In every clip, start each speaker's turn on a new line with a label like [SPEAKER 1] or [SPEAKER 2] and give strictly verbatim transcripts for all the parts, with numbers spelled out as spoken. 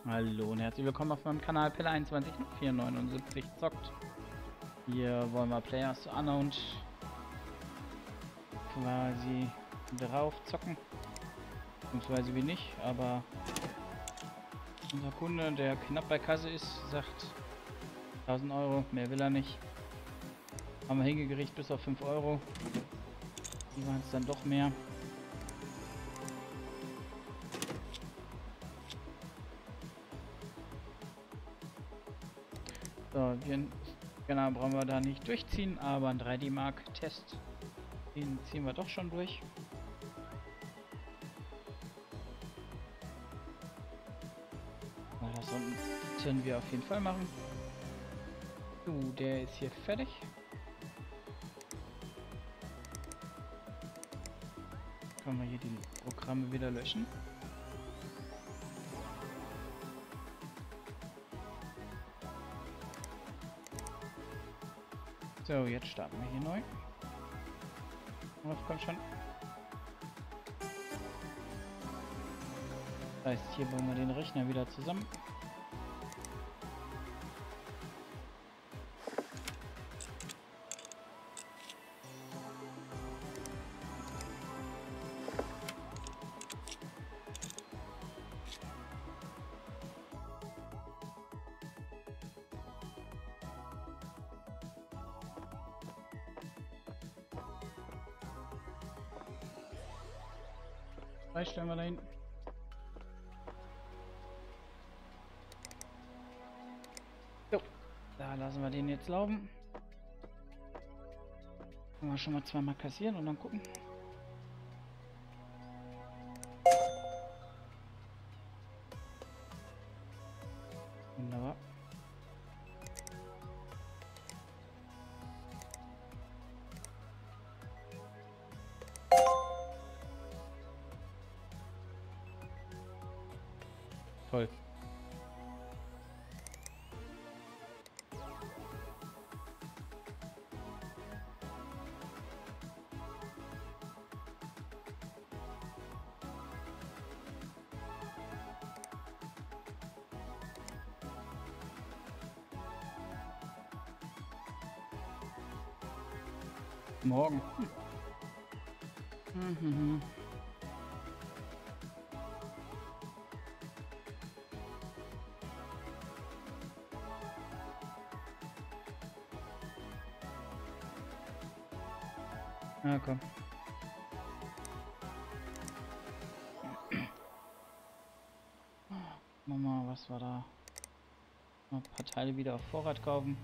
[SPEAKER 1] Hallo und herzlich willkommen auf meinem Kanal Pille einundzwanzig vier neunundsiebzig zockt. Hier wollen wir Players to Unknown quasi drauf zocken. Beziehungsweise wie nicht, aber unser Kunde, der knapp bei Kasse ist, sagt tausend Euro, mehr will er nicht. Haben wir hingekriegt bis auf fünf Euro. Die waren es dann doch mehr. So, wir, genau, brauchen wir da nicht durchziehen, aber ein drei D Mark Test, den ziehen wir doch schon durch. Na, das sollten wir auf jeden Fall machen. So, der ist hier fertig. Können wir hier die Programme wieder löschen. So, jetzt starten wir hier neu. Auf, komm schon. Das heißt, hier bauen wir den Rechner wieder zusammen. Stellen wir dahin. So, da lassen wir den jetzt laufen. Können wir schon mal zweimal kassieren und dann gucken. Wunderbar. Toll. Morgen. Hm. Mhm. Na komm. Mama, was war da? Noch ein paar Teile wieder auf Vorrat kaufen.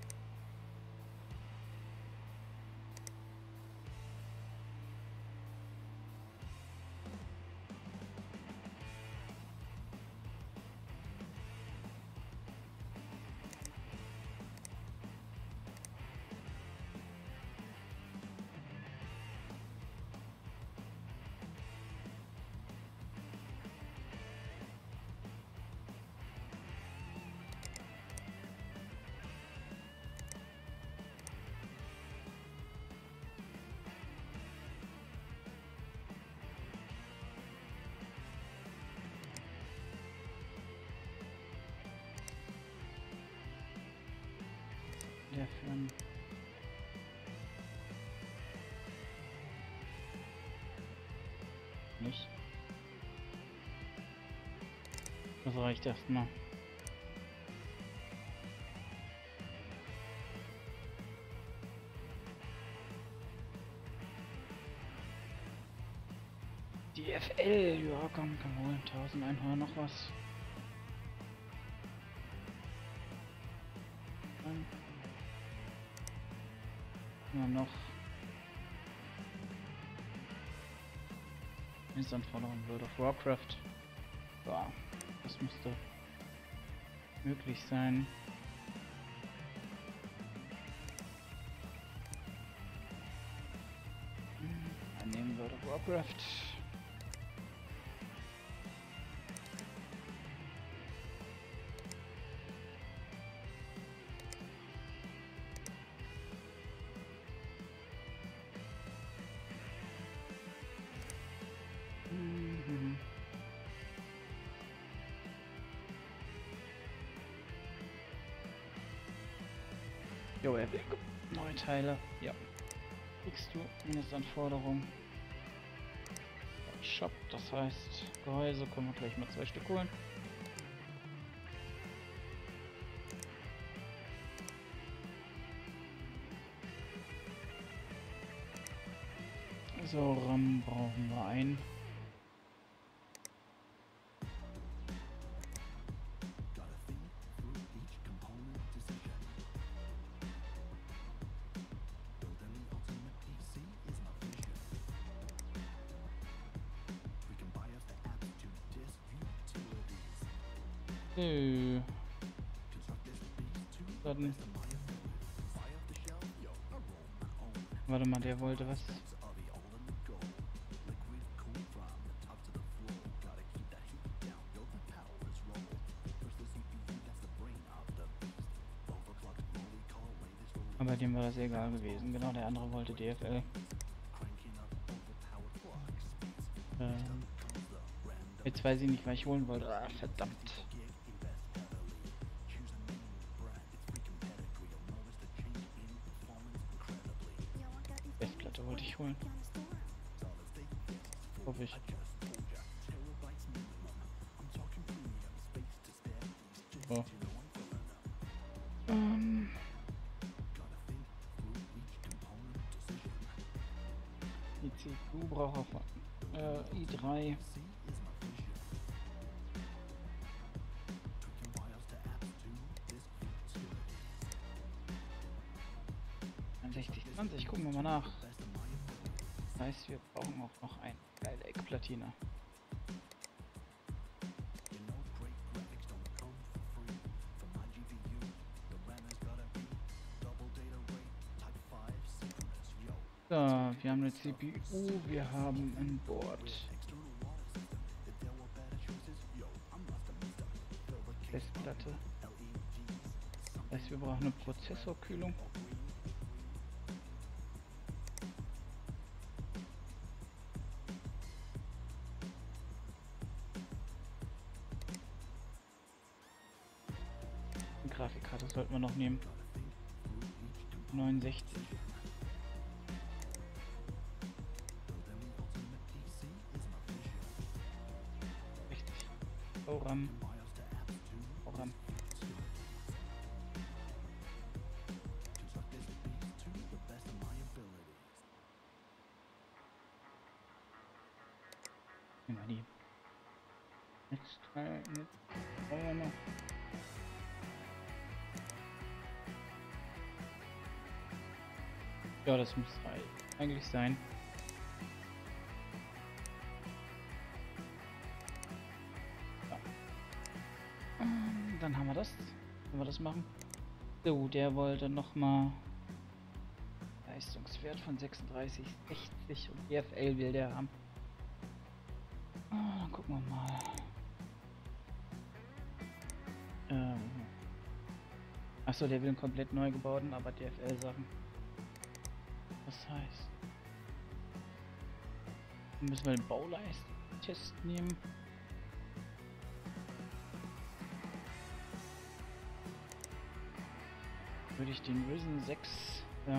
[SPEAKER 1] Der für ein nicht. Das reicht erstmal. Die F L, ja komm, kann holen. eintausendeinhundert noch was. Dann ja, noch Instantanforderungen World of Warcraft. Ja, das müsste möglich sein. Annehmen World of Warcraft. Mhm. Jo, er will neue Teile. Ja. Kriegst du Mindestanforderung. Shop, das heißt Gehäuse, können wir gleich mal zwei Stück holen. So, RAM brauchen wir ein. Nö. Dann. Warte mal, der wollte was. Aber dem war das egal gewesen. Genau, der andere wollte D F L. Ähm, jetzt weiß ich nicht, was ich holen wollte. Ah, verdammt. Festplatte wollte ich holen. Hoffe ich. So. Ähm. Die C P U braucht auf äh, i drei. sechzig zwanzig, gucken wir mal nach. Das heißt, wir brauchen auch noch eine geile Eckplatine. So, wir haben eine C P U, wir haben ein Board. Festplatte. Das heißt, wir brauchen eine Prozessorkühlung. Eine Grafikkarte sollten wir noch nehmen. neunundsechzig. RAM. RAM. Nehmen wir die. Netzteil, Netzteil noch. Ja, das muss eigentlich sein. Dann haben wir das, wenn wir das machen. So, der wollte noch mal Leistungswert von sechsunddreißig sechzig und D F L will der haben. Ah, dann gucken wir mal. Ähm. Achso, der will einen komplett neu gebauten, aber D F L-Sachen. Das heißt, müssen wir den Bauleist-Test nehmen. Würde ich den Risen sechs, ja.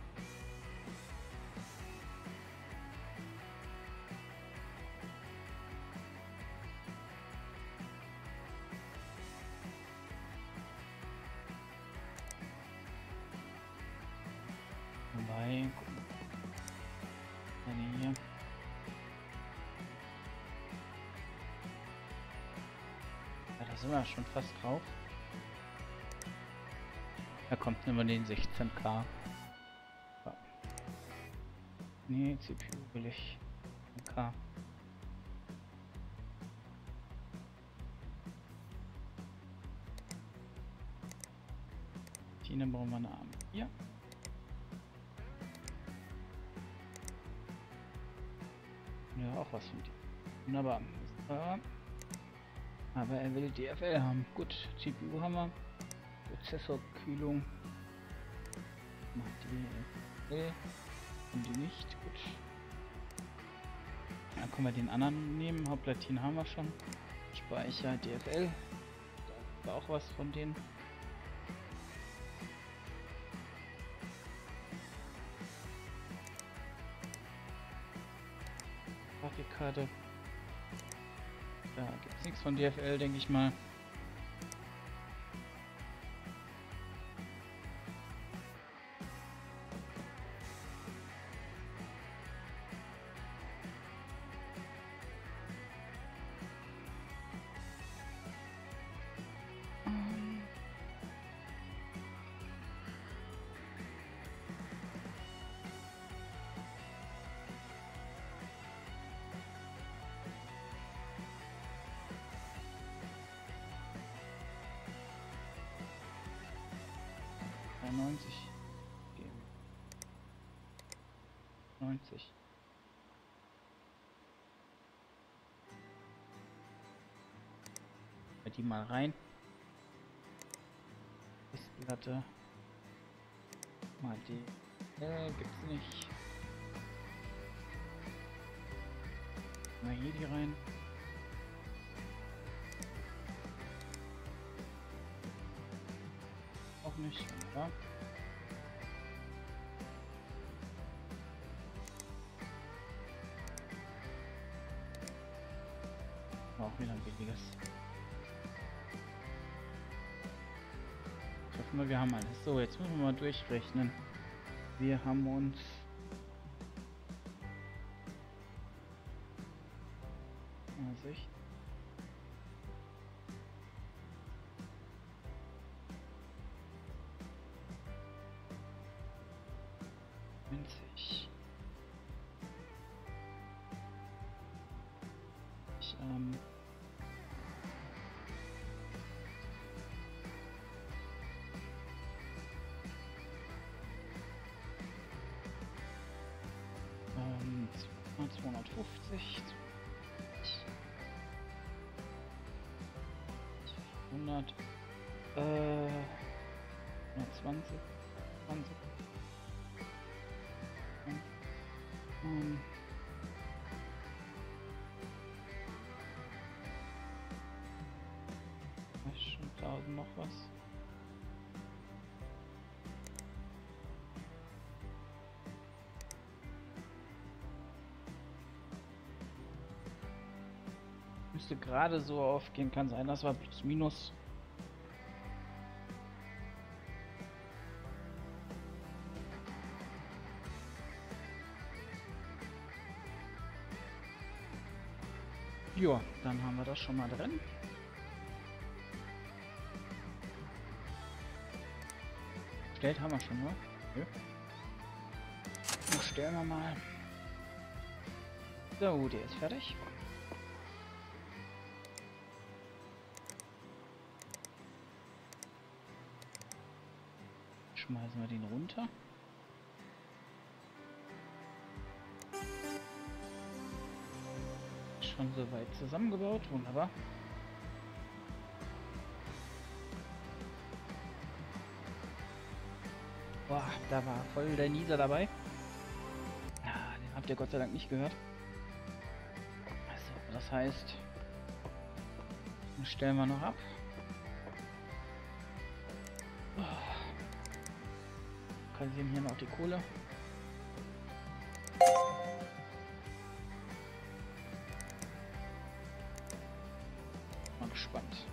[SPEAKER 1] Wobei, gucken. Hier. Ja, da sind wir schon fast drauf. Da kommt immer den sechzehn K. Ja. Nee, C P U will ich. K. Platine brauchen wir eine Arm. Ja. Ja, auch was von dir. Wunderbar. Ja. Aber er will D F L haben. Gut, C P U haben wir. Prozessorkühlung. Macht die D F L. Und die nicht. Gut. Dann können wir den anderen nehmen. Hauptplatinen haben wir schon. Speicher D F L. Da war auch was von denen. Grafikkarte. Da gibt es nichts von D F L, denke ich mal. neunzig geben. neunzig. Bei die mal rein. Festplatte. Mal die. Äh, gibt's nicht. Mal hier die rein. Auch nicht. Ja. Auch wieder ein billiges. Ich hoffe mal, wir haben alles. So, jetzt müssen wir mal durchrechnen. Wir haben uns sechzig. Ich, ähm ähm, zweihundertfünfzig, hundert, äh, hundertzwanzig, zwanzig, ähm, schon tausend noch was. Müsste gerade so aufgehen, kann sein, das war plus minus. Ja, dann haben wir das schon mal drin. Bestellt haben wir schon, ne? Ja. Bestellen wir mal. So, der ist fertig. Schmeißen wir den runter. Schon soweit zusammengebaut, wunderbar. Boah, da war voll der Nieser dabei. Ja, den habt ihr Gott sei Dank nicht gehört. Also, das heißt, den stellen wir noch ab. Kassieren hier noch die Kohle. Mal gespannt.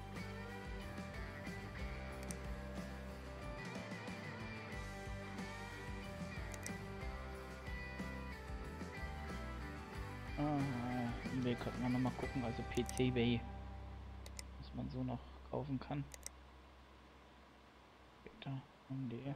[SPEAKER 1] Ah, eBay könnten wir noch mal gucken, also P C Bay, was man so noch kaufen kann. Da haben die.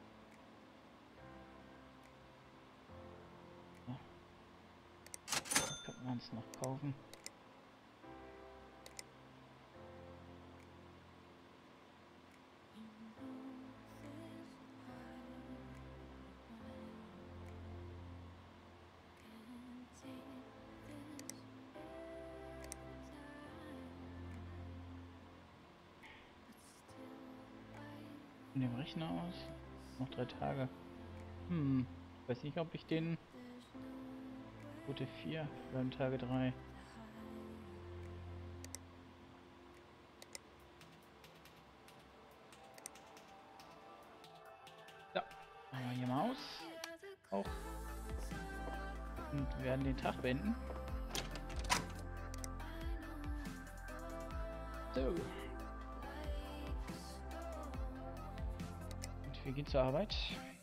[SPEAKER 1] Könnten wir uns noch kaufen. Von dem Rechner aus. Noch drei Tage. Hm. Ich weiß nicht, ob ich den gute vier beim Tage drei. Ja. Machen wir hier mal aus. Auch. Und wir werden den Tag beenden. So. Und wir gehen zur Arbeit.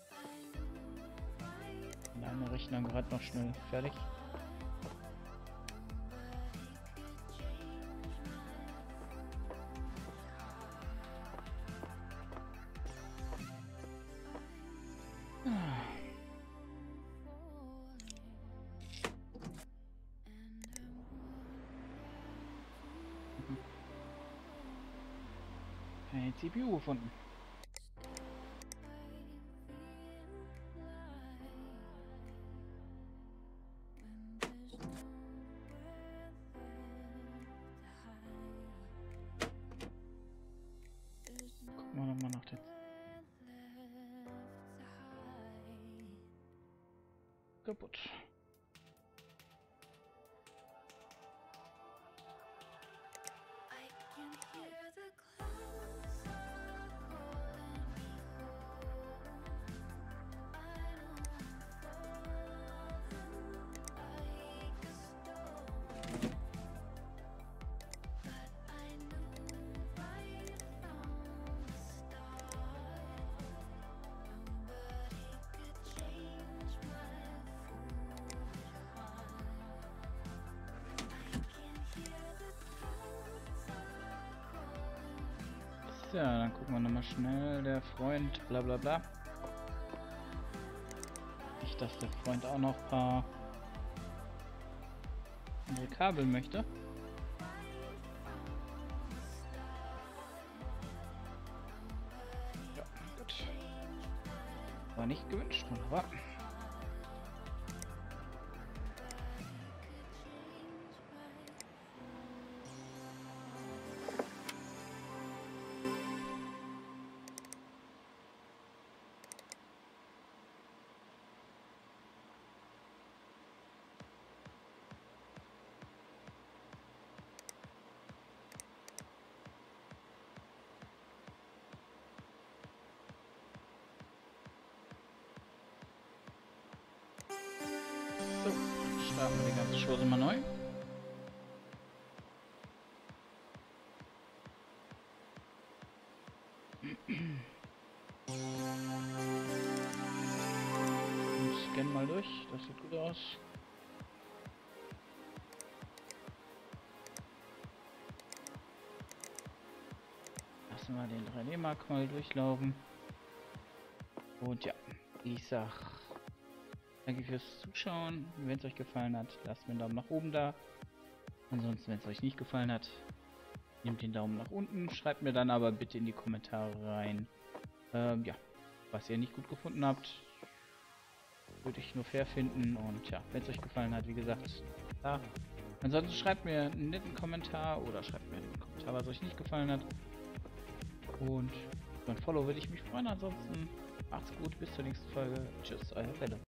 [SPEAKER 1] Meine Rechner gerade noch schnell fertig. Keine C P U gefunden. Gucken wir nochmal nach der... Kaputt. So, dann gucken wir nochmal schnell. Der Freund, bla bla bla. Nicht, dass der Freund auch noch ein paar andere Kabel möchte. Ja, gut. War nicht gewünscht, wunderbar. So, starten wir die ganze Chose mal neu. Und scannen mal durch, das sieht gut aus. Lassen wir den drei D-Mark mal durchlaufen. Und ja, ich sag danke fürs Zuschauen. Wenn es euch gefallen hat, lasst mir einen Daumen nach oben da. Ansonsten, wenn es euch nicht gefallen hat, nehmt den Daumen nach unten. Schreibt mir dann aber bitte in die Kommentare rein, ähm, ja, was ihr nicht gut gefunden habt. Würde ich nur fair finden. Und ja, wenn es euch gefallen hat, wie gesagt, da. Ansonsten schreibt mir einen netten Kommentar oder schreibt mir einen Kommentar, was euch nicht gefallen hat. Und über ein Follow würde ich mich freuen. Ansonsten macht's gut, bis zur nächsten Folge. Tschüss, euer Felle.